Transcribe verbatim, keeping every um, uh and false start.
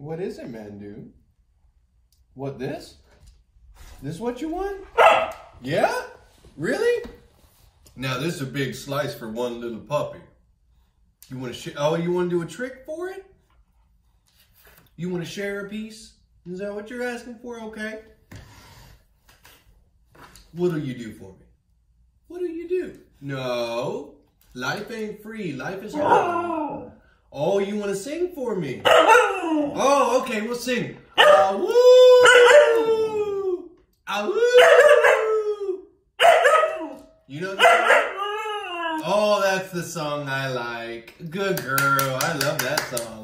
What is it, man, dude? What, this? This what you want? Yeah? Really? Now, this is a big slice for one little puppy. You want to share? Oh, you want to do a trick for it? You want to share a piece? Is that what you're asking for? Okay. What'll you do for me? What'll you do? No. Life ain't free. Life is hard. Oh, you want to sing for me? Oh, okay, we'll sing. Ah, woo! Ah, woo! You know the song? Oh, that's the song I like. Good girl. I love that song.